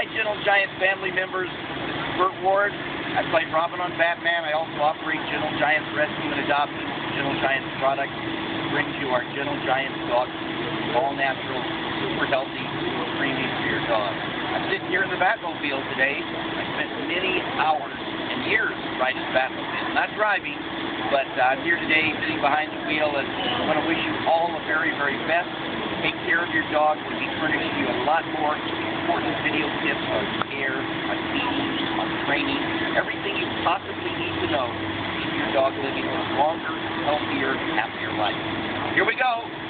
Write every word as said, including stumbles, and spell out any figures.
Hi, Gentle Giant family members. This is Burt Ward. I play Robin on Batman. I also operate Gentle Giants Rescue and Adoption, Gentle Giants products. Brings you our Gentle Giants dog food, all natural, super healthy, super premium for your dog. I'm sitting here in the Batmobile today. I spent many hours and years riding the Batmobile. Not driving, but uh, I'm here today sitting behind the wheel, and I want to wish you all the very, very best. Take care of your dog. We'll be furnishing you a lot more important video tips on care, on feeding, on training, everything you possibly need to know to keep your dog living a longer, healthier, happier life. Here we go.